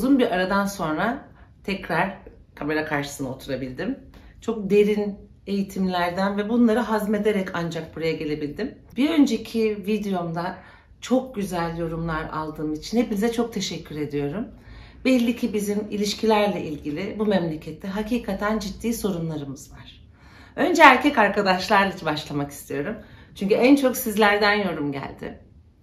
uzun bir aradan sonra tekrar kamera karşısına oturabildim. Çok derin eğitimlerden ve bunları hazmederek ancak buraya gelebildim. Bir önceki videomda çok güzel yorumlar aldığım için hepinize çok teşekkür ediyorum. Belli ki bizim ilişkilerle ilgili bu memlekette hakikaten ciddi sorunlarımız var. Önce erkek arkadaşlarla başlamak istiyorum. Çünkü en çok sizlerden yorum geldi.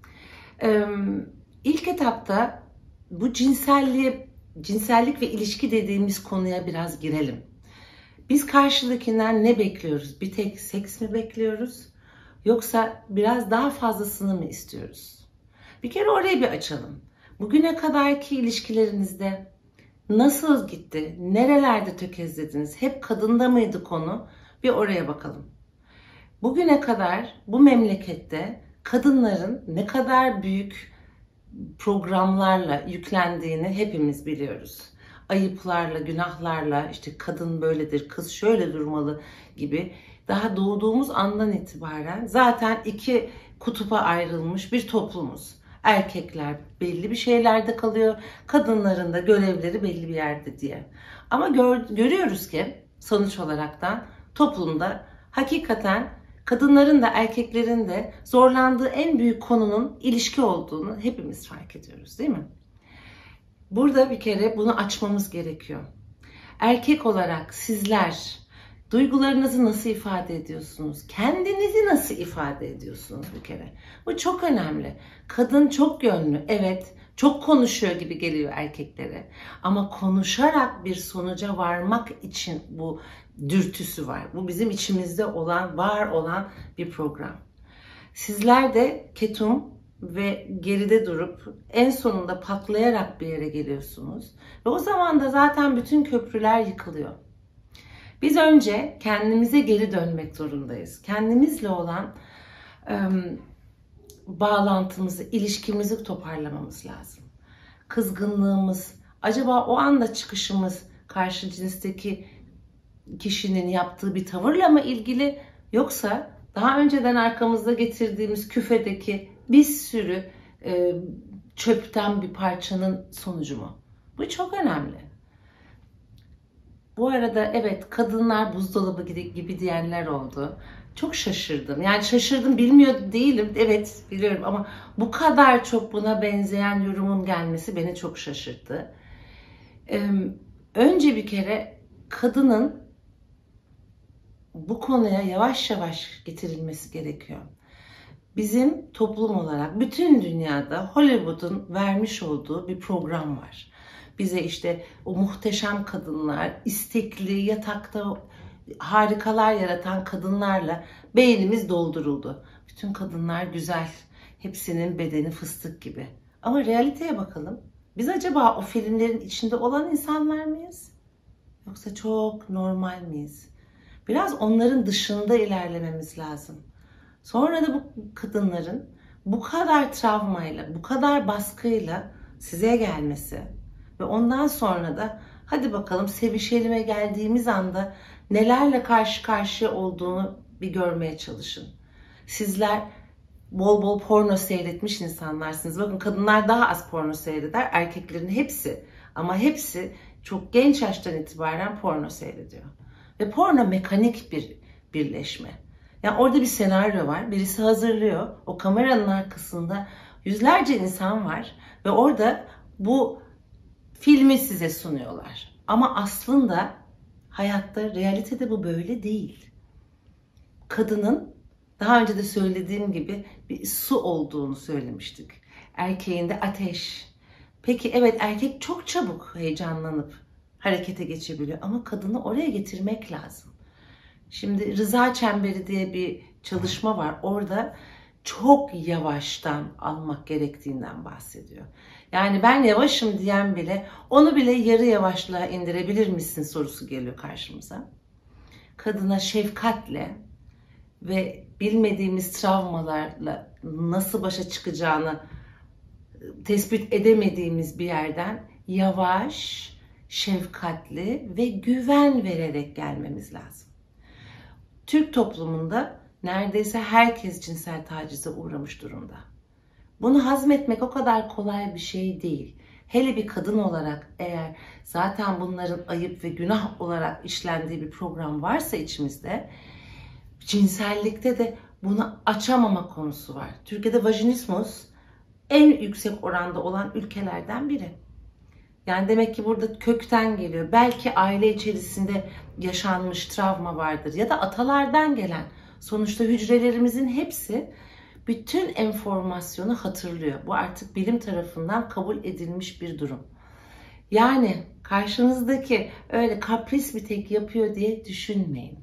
İlk etapta bu cinsellik ve ilişki dediğimiz konuya biraz girelim. Biz karşıdakinden ne bekliyoruz? Bir tek seks mi bekliyoruz? Yoksa biraz daha fazlasını mı istiyoruz? Bir kere orayı bir açalım. Bugüne kadarki ilişkilerinizde nasıl gitti? Nerelerde tökezlediniz? Hep kadında mıydı konu? Bir oraya bakalım. Bugüne kadar bu memlekette kadınların ne kadar büyük programlarla yüklendiğini hepimiz biliyoruz. Ayıplarla, günahlarla, işte kadın böyledir, kız şöyle durmalı gibi daha doğduğumuz andan itibaren zaten iki kutupa ayrılmış bir toplumuz. Erkekler belli bir şeylerde kalıyor, kadınların da görevleri belli bir yerde diye. Ama görüyoruz ki sonuç olaraktan toplumda hakikaten kadınların da erkeklerin de zorlandığı en büyük konunun ilişki olduğunu hepimiz fark ediyoruz, değil mi? Burada bir kere bunu açmamız gerekiyor. Erkek olarak sizler duygularınızı nasıl ifade ediyorsunuz? Kendinizi nasıl ifade ediyorsunuz bir kere? Bu çok önemli. Kadın çok yönlü, evet, çok konuşuyor gibi geliyor erkeklere. Ama konuşarak bir sonuca varmak için bu dürtüsü var. Bu bizim içimizde olan, var olan bir program. Sizler de ketum ve geride durup en sonunda patlayarak bir yere geliyorsunuz. Ve o zaman da zaten bütün köprüler yıkılıyor. Biz önce kendimize geri dönmek zorundayız. Kendimizle olan bağlantımızı, ilişkimizi toparlamamız lazım. Kızgınlığımız, acaba o anda çıkışımız karşı cinsteki kişinin yaptığı bir tavırla mı ilgili, yoksa daha önceden arkamızda getirdiğimiz küfedeki bir sürü çöpten bir parçanın sonucu mu? Bu çok önemli. Bu arada evet, kadınlar buzdolabı gibi diyenler oldu. Çok şaşırdım. Yani şaşırdım, bilmiyor değilim. Evet, biliyorum ama bu kadar çok buna benzeyen yorumun gelmesi beni çok şaşırttı. Önce bir kere kadının bu konuya yavaş yavaş getirilmesi gerekiyor. Bizim toplum olarak bütün dünyada Hollywood'un vermiş olduğu bir program var. Bize işte o muhteşem kadınlar, istekli, yatakta harikalar yaratan kadınlarla beynimiz dolduruldu. Bütün kadınlar güzel, hepsinin bedeni fıstık gibi. Ama realiteye bakalım. Biz acaba o filmlerin içinde olan insanlar mıyız? Yoksa çok normal miyiz? Biraz onların dışında ilerlememiz lazım. Sonra da bu kadınların bu kadar travmayla, bu kadar baskıyla size gelmesi ve ondan sonra da hadi bakalım sevişelime geldiğimiz anda nelerle karşı karşıya olduğunu bir görmeye çalışın. Sizler bol bol porno seyretmiş insanlarsınız. Bakın, kadınlar daha az porno seyreder, erkeklerin hepsi, ama hepsi çok genç yaştan itibaren porno seyrediyor. Ve porno mekanik bir birleşme. Yani orada bir senaryo var, birisi hazırlıyor. O kameranın arkasında yüzlerce insan var ve orada bu filmi size sunuyorlar. Ama aslında hayatta, realitede bu böyle değil. Kadının, daha önce de söylediğim gibi, bir su olduğunu söylemiştik. Erkeğin de ateş. Peki evet, erkek çok çabuk heyecanlanıp harekete geçebiliyor ama kadını oraya getirmek lazım. Şimdi rıza çemberi diye bir çalışma var. Orada çok yavaştan almak gerektiğinden bahsediyor. Yani ben yavaşım diyen bile, onu bile yarı yavaşlığa indirebilir misin sorusu geliyor karşımıza. Kadına şefkatle ve bilmediğimiz travmalarla nasıl başa çıkacağını tespit edemediğimiz bir yerden yavaş, şefkatli ve güven vererek gelmemiz lazım. Türk toplumunda neredeyse herkes cinsel tacize uğramış durumda. Bunu hazmetmek o kadar kolay bir şey değil. hele bir kadın olarak eğer zaten bunların ayıp ve günah olarak işlendiği bir program varsa içimizde, cinsellikte de bunu açamama konusu var. Türkiye'de vajinismus en yüksek oranda olan ülkelerden biri. Yani demek ki burada kökten geliyor. Belki aile içerisinde yaşanmış travma vardır ya da atalardan gelen. Sonuçta hücrelerimizin hepsi bütün enformasyonu hatırlıyor. Bu artık bilim tarafından kabul edilmiş bir durum. Yani karşınızdaki öyle kapris bir tek yapıyor diye düşünmeyin.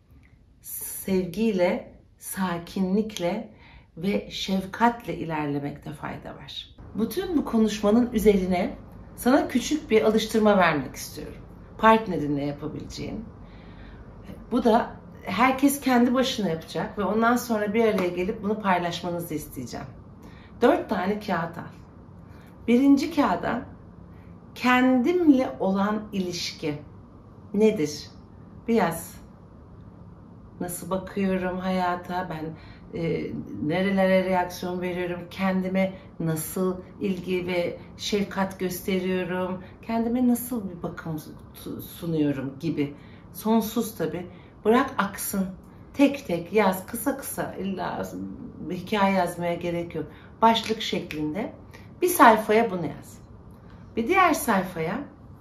Sevgiyle, sakinlikle ve şefkatle ilerlemekte fayda var. Bütün bu konuşmanın üzerine sana küçük bir alıştırma vermek istiyorum. Partnerinle yapabileceğin. Bu da herkes kendi başına yapacak ve ondan sonra bir araya gelip bunu paylaşmanızı isteyeceğim. 4 tane kağıt al. Birinci kağıda kendimle olan ilişki nedir? Bir yaz. Nasıl bakıyorum hayata, ben nerelere reaksiyon veriyorum, kendime nasıl ilgi ve şefkat gösteriyorum, kendime nasıl bir bakım sunuyorum gibi. Sonsuz tabii. Bırak aksın. Tek tek yaz, kısa kısa, illa hikaye yazmaya gerek yok. Başlık şeklinde bir sayfaya bunu yaz. Bir diğer sayfaya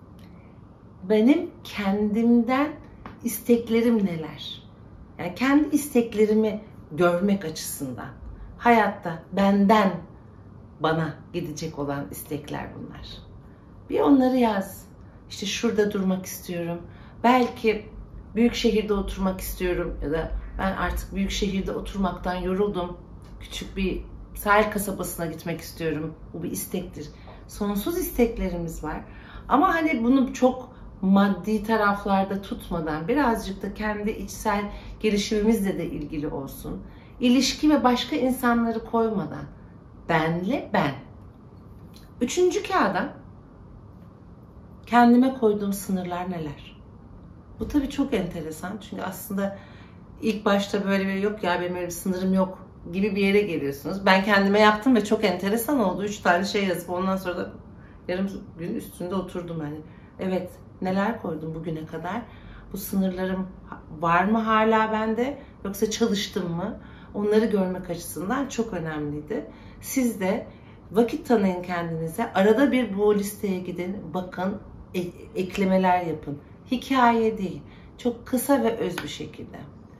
benim kendimden isteklerim neler? Yani kendi isteklerimi görmek açısından. Hayatta benden bana gidecek olan istekler bunlar. Bir onları yaz. İşte şurada durmak istiyorum. Belki büyük şehirde oturmak istiyorum ya da ben artık büyük şehirde oturmaktan yoruldum. Küçük bir sahil kasabasına gitmek istiyorum. Bu bir istektir. Sonsuz isteklerimiz var. Ama hani bunu çok maddi taraflarda tutmadan birazcık da kendi içsel gelişimimizle de ilgili olsun. İlişki ve başka insanları koymadan benle ben. Üçüncü kağıda kendime koyduğum sınırlar neler? Bu tabii çok enteresan çünkü aslında ilk başta böyle bir yok ya benim öyle bir sınırım yok gibi bir yere geliyorsunuz. Ben kendime yaptım ve çok enteresan oldu. 3 tane şey yazıp ondan sonra da yarım gün üstünde oturdum hani. Evet, neler koydum bugüne kadar? Bu sınırlarım var mı hala bende? Yoksa çalıştım mı? Onları görmek açısından çok önemliydi. Siz de vakit tanıyın kendinize. Arada bir bu listeye gidin. Bakın, eklemeler yapın. Hikaye değil. Çok kısa ve öz bir şekilde.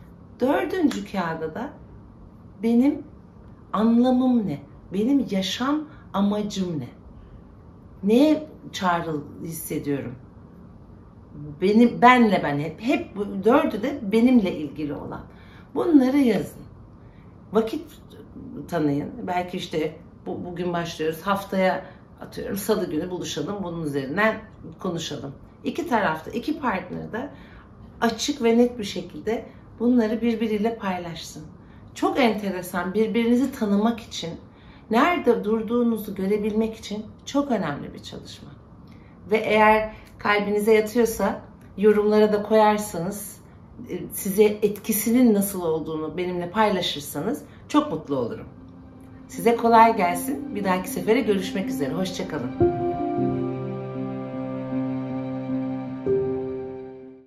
4. kağıda da benim anlamım ne? Benim yaşam amacım ne? Neye çağrı hissediyorum? Benle ben hep bu 4'ü de benimle ilgili olan. Bunları yazın. Vakit tanıyın. Belki işte bugün başlıyoruz. Haftaya atıyorum salı günü buluşalım. Bunun üzerinden konuşalım. İki tarafta, iki partner de açık ve net bir şekilde bunları birbiriyle paylaşsın. Çok enteresan, birbirinizi tanımak için, nerede durduğunuzu görebilmek için çok önemli bir çalışma. Ve eğer kalbinize yatıyorsa yorumlara da koyarsanız, size etkisinin nasıl olduğunu benimle paylaşırsanız çok mutlu olurum. Size kolay gelsin. Bir dahaki sefere görüşmek üzere. Hoşça kalın.